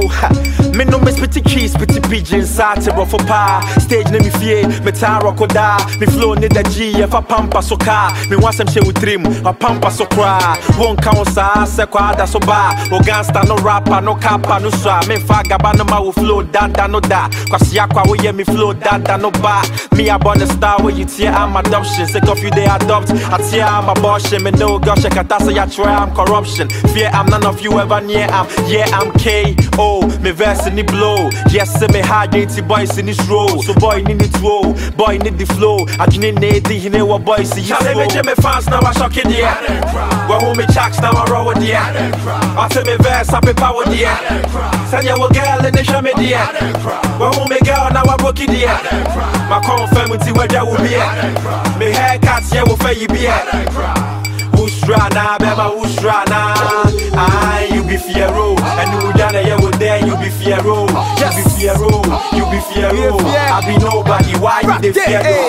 Me no miss pretty keys, pretty pigeons, sat for pa. Stage name me fear, me tar rokoda. Me flow need the G, if a pampa so car. Me want some shit with trim, a pampa so cry. Won't count sa, se quada so bar. O gangsta no rapper, no kappa, no swa. Me fagaba no ma will flow, da no da. Cause yakwa we hear me flow, da no bar. Me a born a star where you tear, I'm adoption. Sick of you they adopt, I tear I'm abortion. Me no gosh, I can't say I try, I'm corruption. Fear I'm none of you ever near, I'm K.O. Me verse in the blow. Yes, me hard dirty boys in this row. So boy need it roll, boy need the flow. I didn't need the you know what boys see you. Tell me Jimmy fans now I shock it yeah. Well who me checks now I roll with yeah. I tell me verse I be power yeah. Send your girl in the show me yeah. Well who me girl now I broke it yeah. My confirmity where there will be yeah. Me haircuts yeah will fail you be yeah. Usrana, bema usrana. Ah, you be fiero, and you done a year with there, you be fiero, you be fiero, you be fiero. I be nobody, why you the fiero?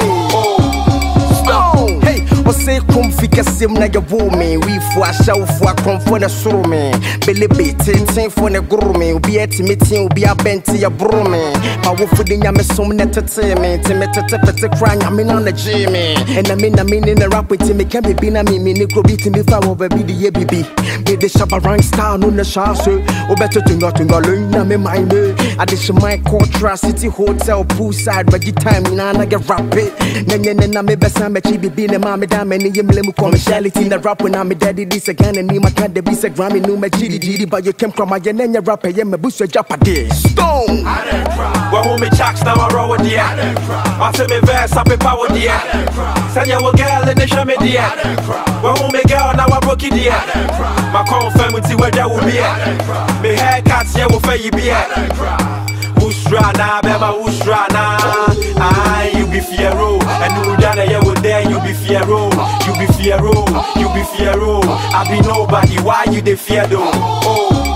Oh, hey, say come fika sim na ya woman. We for a show for a come for the surme. Belly tin for the grooming. Be at meeting, be a benti a brooming. My wolf for the yam some entertainment. To me to crying, I'm in on the gym. And I mean in the rap with me can be been a me go beat me for over be the baby. Be the Shabarang star on the chance. Or better to nothing alone, na me mind. I dish my Contra City Hotel poolside, but the time in I get rapid. Then I me best I'm a chibi being a mammy damn and you blame commerciality in the rap when I'm a daddy this again and my can't be a Grammy no my GD but you came from my and your rapper yeah my boost a japade stone. Well who me checks now I roll with yeah. I tell me verse I be power yeah. Send your girl in the show me yeah. Well who me girl now I broke it yeah. My confirmity where there will be yeah. Me haircuts yeah will fail you be yeah. Usrana, bema usrana. Ah, you be fiero, and you done a year with there, you be fiero, you be fiero, you be fiero. I be nobody, why you the fear though? Oh.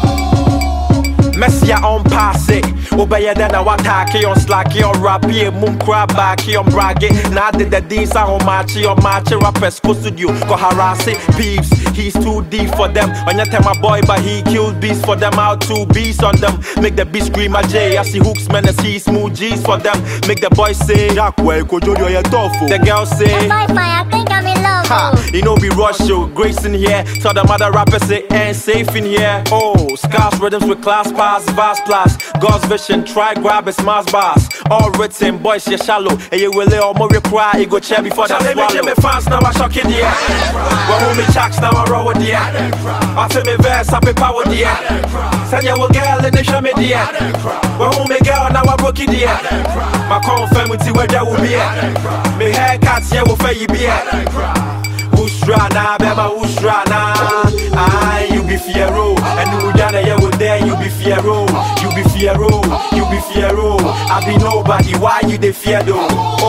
Messia on pass it. Obey then I want tacky on slacky on rappy, moon crab backy on bragging. Now did the Deans on marchy on marchy rappers go studio. Go harass it, peeps. He's too deep for them. On your time my boy, but he killed beasts for them. Out 2 beasts on them. Make the beast scream a J. I see hooks man, I see smooth G's for them. Make the boys say, Jack, where could you do your tofu? The girls say, I think I'm in love. Ha, you know be rush yo, Grace in here. So the mother rappers say, ain't safe in here. Oh, scarce rhythms with class pass, vast plus. God's vision, try grab a smash bars. All written, boys, you're shallow. And you will lay or more cry, you go chair before that swallow. Me fans now I shock it yeah. Well who me checks now I roll with yeah. I tell me verse I be power yeah. Send your girl in the show me yeah. Well who me girl now I broke it yeah. My confirmity where there will be yeah. Me haircuts yeah will fail you be yeah. Usrana, bema usrana. Ah, you be fiero, and you done a year with there, you be fiero, you be fiero, you be fiero. I be nobody, why you the fear though?